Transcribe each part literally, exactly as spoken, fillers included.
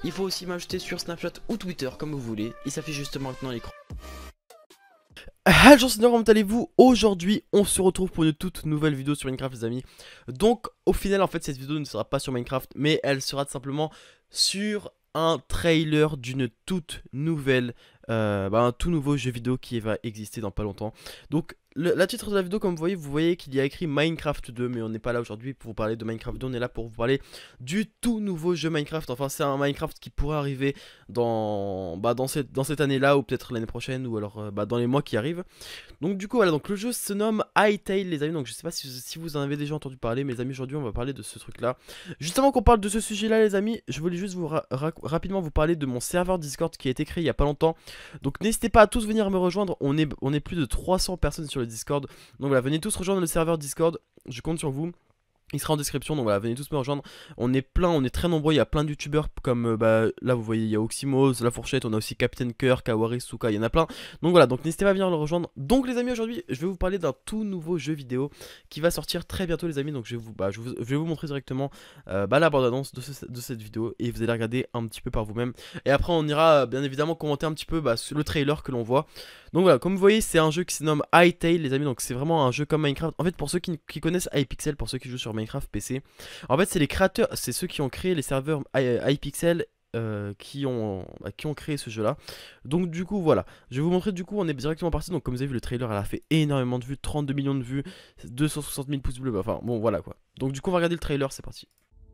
Il faut aussi m'ajouter sur Snapchat ou Twitter comme vous voulez. Il s'affiche justement maintenant à l'écran. Bonjour, c'est comment allez-vous? Aujourd'hui, on se retrouve pour une toute nouvelle vidéo sur Minecraft, les amis. Donc, au final, en fait, cette vidéo ne sera pas sur Minecraft, mais elle sera tout simplement sur un trailer d'une toute nouvelle, euh, bah, un tout nouveau jeu vidéo qui va exister dans pas longtemps. Donc, le la titre de la vidéo, comme vous voyez, vous voyez qu'il y a écrit Minecraft deux, mais on n'est pas là aujourd'hui pour vous parler de Minecraft deux, on est là pour vous parler du tout nouveau jeu Minecraft. Enfin, c'est un Minecraft qui pourrait arriver dans, bah, dans cette, dans cette année-là, ou peut-être l'année prochaine, ou alors euh, bah, dans les mois qui arrivent. Donc du coup, voilà, donc le jeu se nomme Hytale, les amis. Donc je sais pas si, si vous en avez déjà entendu parler, mes amis. Aujourd'hui, on va parler de ce truc-là. Juste avant qu'on parle de ce sujet-là, les amis, je voulais juste vous ra ra rapidement vous parler de mon serveur Discord qui a été créé il y a pas longtemps. Donc n'hésitez pas à tous venir me rejoindre. On est, on est plus de trois cents personnes sur le Discord. Donc voilà, venez tous rejoindre le serveur Discord. Je compte sur vous. Il sera en description, donc voilà, venez tous me rejoindre. On est plein, on est très nombreux, il y a plein de youtubeurs comme, euh, bah, là vous voyez, il y a Oxymos, La Fourchette, on a aussi Captain Cœur, Kawari, Suka, il y en a plein. Donc voilà, donc n'hésitez pas à venir le rejoindre. Donc les amis, aujourd'hui, je vais vous parler d'un tout nouveau jeu vidéo qui va sortir très bientôt, les amis. Donc je vais vous, bah, je vous, je vais vous montrer directement euh, bah, la bande-annonce de, ce, de cette vidéo et vous allez regarder un petit peu par vous-même. Et après, on ira bien évidemment commenter un petit peu bah, le trailer que l'on voit. Donc voilà, comme vous voyez, c'est un jeu qui se nomme Hytale, les amis. Donc c'est vraiment un jeu comme Minecraft. En fait, pour ceux qui, qui connaissent Hypixel, pour ceux qui jouent sur Minecraft P C, en fait, c'est les créateurs, c'est ceux qui ont créé les serveurs Hypixel euh, qui, ont, bah, qui ont créé ce jeu-là. Donc du coup, voilà. Je vais vous montrer, du coup, on est directement parti. Donc comme vous avez vu, le trailer, elle a fait énormément de vues, trente-deux millions de vues, deux cent soixante mille pouces bleus. Bah, enfin, bon, voilà quoi. Donc du coup, on va regarder le trailer, c'est parti.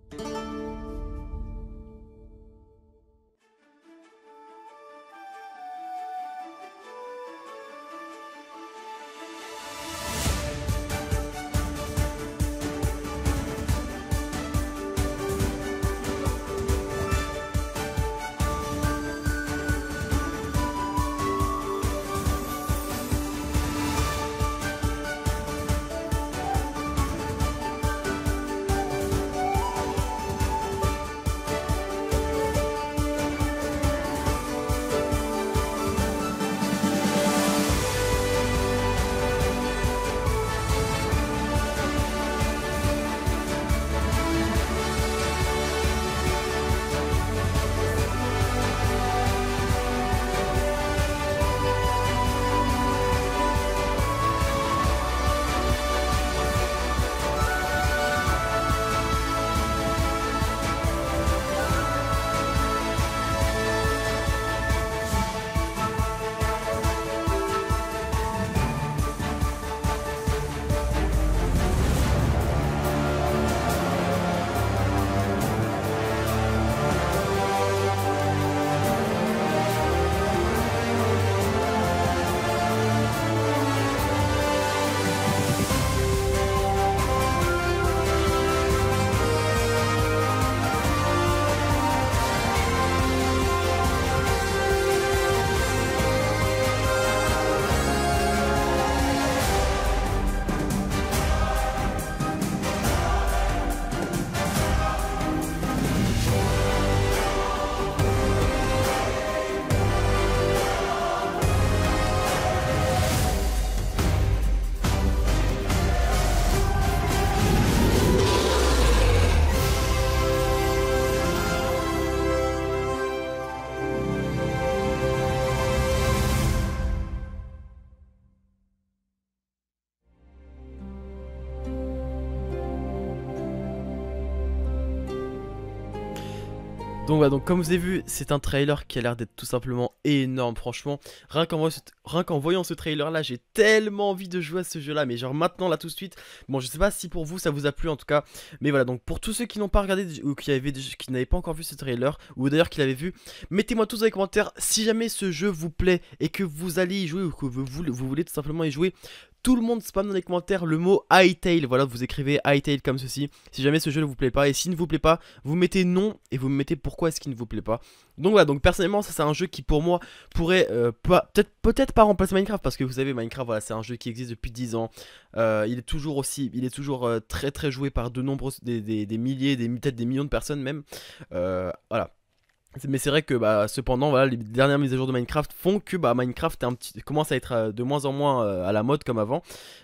Donc voilà, donc comme vous avez vu, c'est un trailer qui a l'air d'être tout simplement énorme, franchement. Rien qu'en voyant, qu'en voyant ce trailer là, j'ai tellement envie de jouer à ce jeu là, mais genre maintenant, là tout de suite. Bon, je sais pas si pour vous ça vous a plu en tout cas, mais voilà, donc pour tous ceux qui n'ont pas regardé ou qui, avaient, qui n'avaient pas encore vu ce trailer, ou d'ailleurs qui l'avaient vu, mettez-moi tous dans les commentaires si jamais ce jeu vous plaît et que vous allez y jouer ou que vous, vous, vous voulez tout simplement y jouer. Tout le monde spam dans les commentaires le mot Hytale. Voilà, vous écrivez Hytale comme ceci. Si jamais ce jeu ne vous plaît pas, et s'il ne vous plaît pas, vous mettez non et vous me mettez pourquoi est-ce qu'il ne vous plaît pas. Donc voilà, donc personnellement, ça c'est un jeu qui pour moi pourrait euh, peut-être peut-être pas remplacer Minecraft, parce que vous savez, Minecraft, voilà, c'est un jeu qui existe depuis dix ans. Euh, il est toujours aussi, il est toujours euh, très très joué par de nombreux, des, des, des milliers, des peut-être des millions de personnes même. Euh, voilà. Mais c'est vrai que bah, cependant voilà, les dernières mises à jour de Minecraft font que bah, Minecraft est un petit, commence à être euh, de moins en moins euh, à la mode comme avant.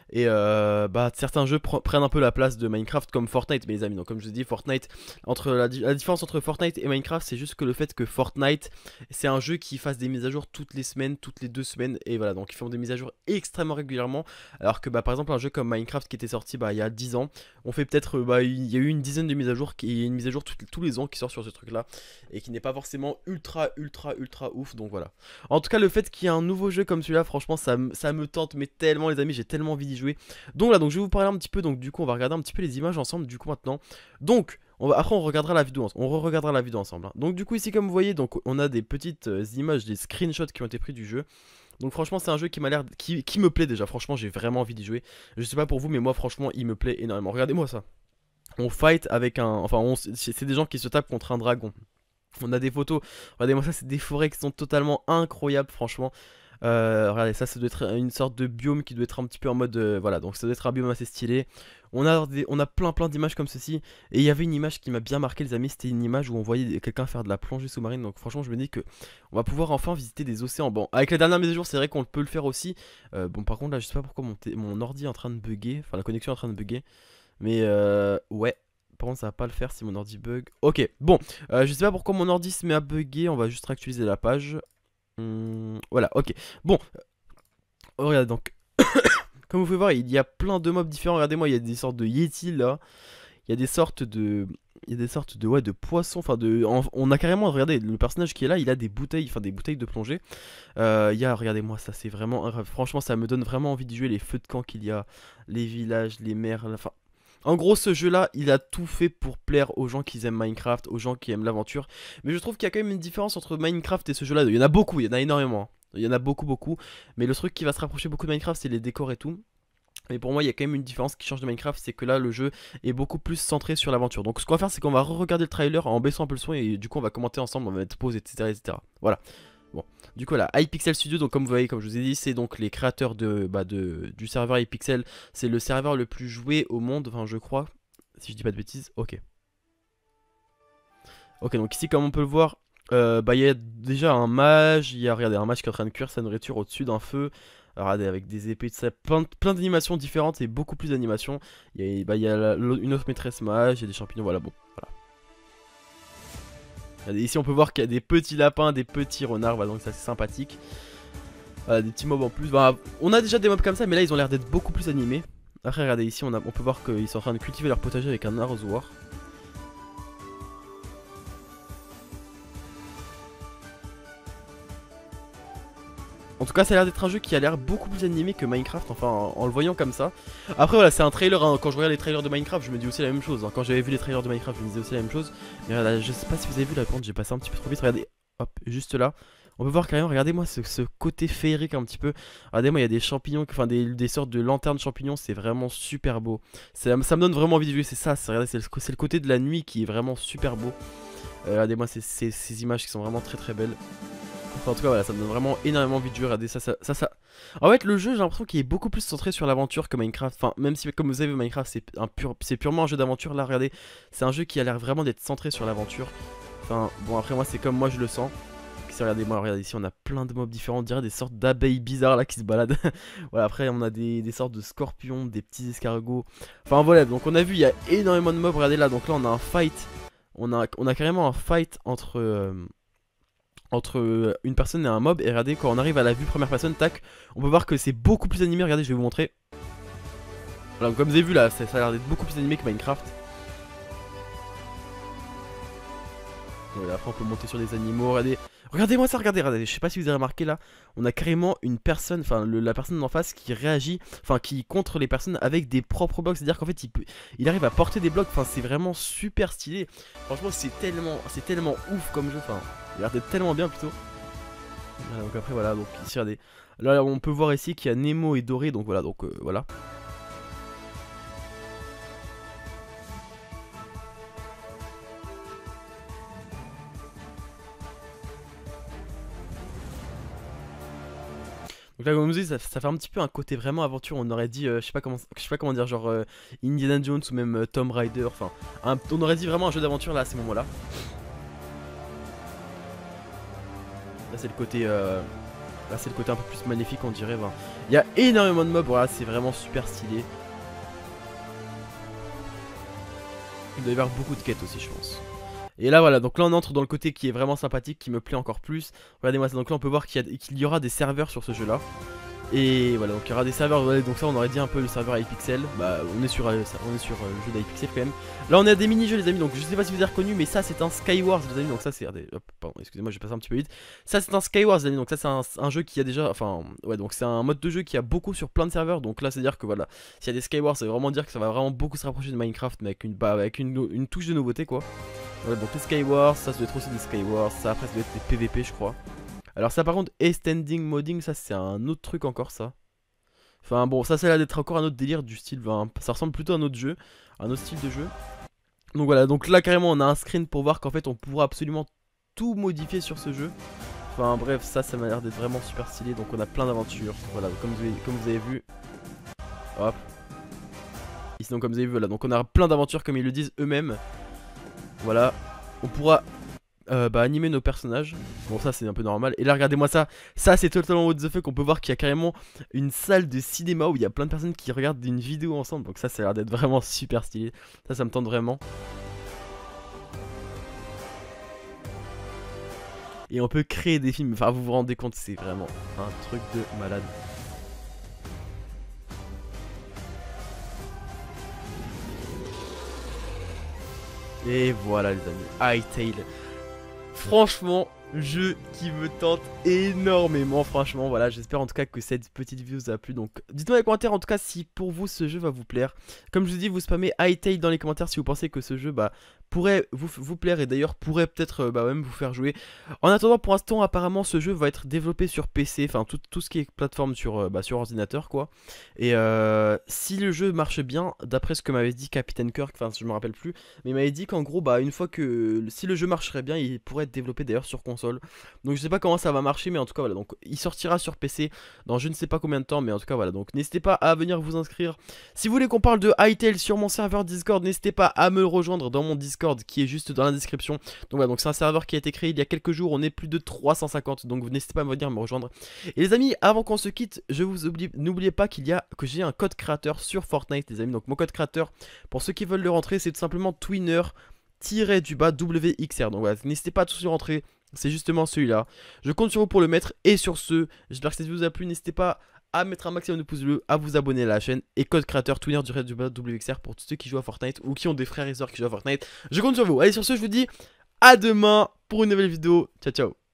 Et euh, bah certains jeux pr prennent un peu la place de Minecraft comme Fortnite, mes amis. Donc comme je vous ai dit, Fortnite, entre la, la différence entre Fortnite et Minecraft, c'est juste que le fait que Fortnite, c'est un jeu qui fasse des mises à jour toutes les semaines, toutes les deux semaines. Et voilà, donc ils font des mises à jour extrêmement régulièrement. Alors que bah par exemple un jeu comme Minecraft qui était sorti bah il y a dix ans, on fait peut-être, bah il y a eu une dizaine de mises à jour, qui une mise à jour tout, tous les ans qui sort sur ce truc là. Et qui n'est pas forcément ultra ultra ultra ouf, donc voilà. En tout cas le fait qu'il y ait un nouveau jeu comme celui-là, franchement ça, ça me tente mais tellement les amis, j'ai tellement envie d'y jouer. Donc là, donc je vais vous parler un petit peu, donc du coup on va regarder un petit peu les images ensemble du coup maintenant. Donc on va, après on regardera la vidéo, on re-regardera la vidéo ensemble hein. Donc du coup ici comme vous voyez, donc on a des petites euh, images, des screenshots qui ont été pris du jeu. Donc franchement c'est un jeu qui m'a l'air, qui, qui me plaît déjà, franchement j'ai vraiment envie d'y jouer. Je sais pas pour vous mais moi franchement il me plaît énormément, regardez-moi ça. On fight avec un, enfin c'est des gens qui se tapent contre un dragon. On a des photos, regardez-moi ça, c'est des forêts qui sont totalement incroyables franchement. Euh, regardez, ça, ça doit être une sorte de biome qui doit être un petit peu en mode. Euh, voilà, donc ça doit être un biome assez stylé. On a, des, on a plein plein d'images comme ceci. Et il y avait une image qui m'a bien marqué, les amis. C'était une image où on voyait quelqu'un faire de la plongée sous-marine. Donc franchement, je me dis que on va pouvoir enfin visiter des océans. Bon, avec la dernière mise à jour, c'est vrai qu'on peut le faire aussi. Euh, bon, par contre, là, je sais pas pourquoi mon, mon ordi est en train de bugger. Enfin, la connexion est en train de bugger. Mais euh, ouais. Par contre ça va pas le faire si mon ordi bug. Ok, bon, euh, je sais pas pourquoi mon ordi se met à bugger. On va juste réactualiser la page. Hum, voilà, ok. Bon, oh, regardez donc. Comme vous pouvez voir, il y a plein de mobs différents. Regardez-moi, il y a des sortes de Yeti là. Il y a des sortes de. Il y a des sortes de ouais de poissons. Enfin de. On a carrément, regardez, le personnage qui est là, il a des bouteilles, enfin des bouteilles de plongée. Euh, il y a, regardez-moi, ça c'est vraiment. Franchement, ça me donne vraiment envie de jouer les feux de camp qu'il y a, les villages, les mers. Enfin. En gros, ce jeu-là, il a tout fait pour plaire aux gens qui aiment Minecraft, aux gens qui aiment l'aventure. Mais je trouve qu'il y a quand même une différence entre Minecraft et ce jeu-là. Il y en a beaucoup, il y en a énormément. Hein. Il y en a beaucoup, beaucoup. Mais le truc qui va se rapprocher beaucoup de Minecraft, c'est les décors et tout. Mais pour moi, il y a quand même une différence qui change de Minecraft, c'est que là, le jeu est beaucoup plus centré sur l'aventure. Donc, ce qu'on va faire, c'est qu'on va re-regarder le trailer en baissant un peu le son et du coup, on va commenter ensemble, on va mettre pause, et cetera, et cetera. Voilà. Bon, du coup là, Hypixel Studio, donc comme vous voyez, comme je vous ai dit, c'est donc les créateurs de, bah, de, du serveur Hypixel. C'est le serveur le plus joué au monde, enfin je crois, si je dis pas de bêtises, ok. Ok, donc ici comme on peut le voir, euh, bah il y a déjà un mage, il y a, regardez, un mage qui est en train de cuire sa nourriture au-dessus d'un feu. Alors, regardez, avec des épées, tout ça, plein, plein d'animations différentes et beaucoup plus d'animations. Il y a, bah, il y a la, une autre maîtresse mage, il y a des champignons, voilà, bon, voilà. Regardez, ici on peut voir qu'il y a des petits lapins, des petits renards, voilà, donc ça c'est sympathique. Voilà, des petits mobs en plus, bah, on a déjà des mobs comme ça, mais là ils ont l'air d'être beaucoup plus animés. Après regardez, ici on, a, on peut voir qu'ils sont en train de cultiver leur potager avec un arrosoir. En tout cas ça a l'air d'être un jeu qui a l'air beaucoup plus animé que Minecraft, enfin en, en le voyant comme ça. Après voilà, c'est un trailer, hein. Quand je regarde les trailers de Minecraft je me dis aussi la même chose, hein. Quand j'avais vu les trailers de Minecraft je me disais aussi la même chose. Mais là, je sais pas si vous avez vu la pente, j'ai passé un petit peu trop vite, regardez, hop, juste là. On peut voir carrément, regardez-moi ce, ce côté féerique un petit peu. Regardez-moi, il y a des champignons, enfin des, des sortes de lanternes champignons, c'est vraiment super beau. Ça me donne vraiment envie de jouer, c'est ça, regardez, c'est le, le côté de la nuit qui est vraiment super beau. Euh, regardez-moi ces, ces, ces images qui sont vraiment très très belles. Enfin, en tout cas voilà, ça me donne vraiment énormément envie de jouer. Regardez ça, ça, ça, ça. En fait le jeu j'ai l'impression qu'il est beaucoup plus centré sur l'aventure que Minecraft. Enfin même si comme vous avez vu Minecraft c'est un pur, c'est purement un jeu d'aventure. Là regardez, c'est un jeu qui a l'air vraiment d'être centré sur l'aventure. Enfin bon après moi c'est comme moi je le sens. Regardez moi regardez ici on a plein de mobs différents, on dirait des sortes d'abeilles bizarres là qui se baladent. Voilà après on a des, des sortes de scorpions, des petits escargots. Enfin voilà donc on a vu il y a énormément de mobs. Regardez là donc là on a un fight. On a, on a carrément un fight entre... Euh, entre une personne et un mob. Et regardez quand on arrive à la vue première personne, tac, on peut voir que c'est beaucoup plus animé. Regardez je vais vous montrer. Voilà comme vous avez vu là ça, ça a l'air d'être beaucoup plus animé que Minecraft. Voilà, après on peut monter sur des animaux. Regardez, regardez-moi ça, regardez, regardez. Je sais pas si vous avez remarqué là, on a carrément une personne, enfin la personne en face qui réagit, enfin qui contre les personnes avec des propres blocs. C'est-à-dire qu'en fait il, peut, il arrive à porter des blocs. Enfin c'est vraiment super stylé. Franchement c'est tellement, c'est tellement ouf comme jeu. Enfin il a l'air d'être tellement bien plutôt. Voilà, donc après voilà, donc ici regardez. Là on peut voir ici qu'il y a Nemo et Doré. Donc voilà, donc euh, voilà. Donc là comme vous dites ça, ça fait un petit peu un côté vraiment aventure. On aurait dit euh, je sais pas comment je sais pas comment dire genre euh, Indiana Jones ou même euh, Tomb Raider. Enfin un, on aurait dit vraiment un jeu d'aventure là à ces moments là. Là c'est le côté euh, Là c'est le côté un peu plus magnifique on dirait. Ben, il y a énormément de mobs, voilà, c'est vraiment super stylé. Il doit y avoir beaucoup de quêtes aussi je pense. Et là voilà, donc là on entre dans le côté qui est vraiment sympathique, qui me plaît encore plus. Regardez-moi ça, donc là on peut voir qu'il y, qu'il y aura des serveurs sur ce jeu là. Et voilà, donc il y aura des serveurs, ouais, donc ça on aurait dit un peu le serveur iPixel. Bah on est sur, euh, on est sur euh, le jeu d'iPixel quand même. Là on a des mini-jeux les amis, donc je sais pas si vous avez reconnu, mais ça c'est un Skywars les amis, donc ça c'est... Pardon, excusez-moi je vais passer un petit peu vite. Ça c'est un Skywars les amis, donc ça c'est un, un jeu qui a déjà... Enfin ouais, donc c'est un mode de jeu qui a beaucoup sur plein de serveurs. Donc là c'est à dire que voilà, s'il y a des Skywars ça veut vraiment dire que ça va vraiment beaucoup se rapprocher de Minecraft, mais avec une, bah, avec une, une touche de nouveauté quoi. Voilà, donc les Skywars, ça, ça doit être aussi des Skywars, ça après ça doit être des P V P je crois. Alors ça par contre, extending modding, ça c'est un autre truc encore ça. Enfin bon, ça ça a l'air d'être encore un autre délire du style, ben, ça ressemble plutôt à un autre jeu, un autre style de jeu. Donc voilà, donc là carrément on a un screen pour voir qu'en fait on pourra absolument tout modifier sur ce jeu. Enfin bref, ça ça m'a l'air d'être vraiment super stylé, donc on a plein d'aventures, voilà, comme vous, avez, comme vous avez vu. Hop. Ici donc comme vous avez vu, voilà, donc on a plein d'aventures comme ils le disent eux-mêmes. Voilà, on pourra... Euh, bah, animer nos personnages. Bon ça c'est un peu normal. Et là regardez-moi ça. Ça c'est totalement what the fuck. On peut voir qu'il y a carrément une salle de cinéma où il y a plein de personnes qui regardent une vidéo ensemble. Donc ça ça a l'air d'être vraiment super stylé. Ça ça me tente vraiment. Et on peut créer des films. Enfin vous vous rendez compte, c'est vraiment un truc de malade. Et voilà les amis, Hytale. Franchement, jeu qui me tente énormément, franchement, voilà, j'espère en tout cas que cette petite vidéo vous a plu, donc dites-moi dans les commentaires en tout cas si pour vous ce jeu va vous plaire. Comme je vous dis, vous spammez Hytale dans les commentaires si vous pensez que ce jeu bah, pourrait vous, vous plaire et d'ailleurs pourrait peut-être bah, même vous faire jouer. En attendant, pour l'instant, apparemment ce jeu va être développé sur P C, enfin tout, tout ce qui est plateforme sur, bah, sur ordinateur quoi. Et euh, si le jeu marche bien, d'après ce que m'avait dit Captain Kirk, enfin je me rappelle plus, mais il m'avait dit qu'en gros, bah une fois que si le jeu marcherait bien, il pourrait être développé d'ailleurs sur console. Donc je sais pas comment ça va marcher, mais en tout cas voilà, donc il sortira sur P C dans je ne sais pas combien de temps, mais en tout cas voilà, donc n'hésitez pas à venir vous inscrire. Si vous voulez qu'on parle de Hytale sur mon serveur Discord, n'hésitez pas à me rejoindre dans mon Discord qui est juste dans la description. Donc voilà, donc c'est un serveur qui a été créé il y a quelques jours, on est plus de trois cent cinquante, donc vous n'hésitez pas à venir me rejoindre. Et les amis, avant qu'on se quitte, je vous oublie, n'oubliez pas qu'il y a que j'ai un code créateur sur Fortnite les amis. Donc mon code créateur, pour ceux qui veulent le rentrer, c'est tout simplement Twinner du bas W X R. Donc voilà, n'hésitez pas à tous y rentrer. C'est justement celui-là. Je compte sur vous pour le mettre. Et sur ce, j'espère que cette vidéo vous a plu. N'hésitez pas à mettre un maximum de pouces bleus, à vous abonner à la chaîne. Et code créateur Twinner du bas W X R pour tous ceux qui jouent à Fortnite ou qui ont des frères et sœurs qui jouent à Fortnite. Je compte sur vous. Allez, sur ce, je vous dis à demain pour une nouvelle vidéo. Ciao, ciao.